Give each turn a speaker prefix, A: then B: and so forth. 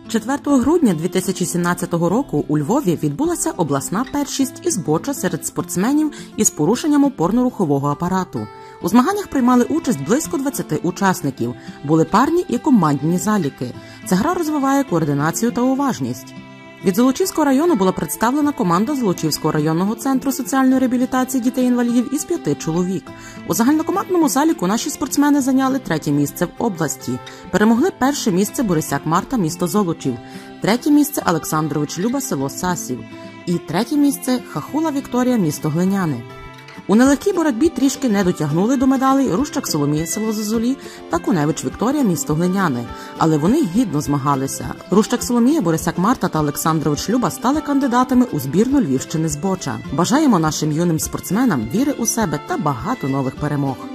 A: 4 грудня 2017 року у Львові відбулася обласна першість із боча серед спортсменів із порушенням опорно-рухового апарату. У змаганнях приймали участь близько 20 учасників. Були парні і командні заліки. Ця гра розвиває координацію та уважність. Від Золочівського району була представлена команда Золочівського районного центру соціальної реабілітації дітей-інвалідів із 5 чоловік. У загальнокомандному заліку наші спортсмени зайняли 3-є місце в області. Перемогли 1-ше місце Борисяк Марта, місто Золочів, 3-є місце Олександрович Люба, село Сасів і 3-є місце Хахула Вікторія, місто Глиняни. У нелегкій боротьбі трішки не дотягнули до медалей Рущак Соломія, село Зозулі та Куневич Вікторія, місто Глиняни. Але вони гідно змагалися. Рущак Соломія, Борисяк Марта та Олександрович Люба стали кандидатами у збірну Львівщини з боча. Бажаємо нашим юним спортсменам віри у себе та багато нових перемог.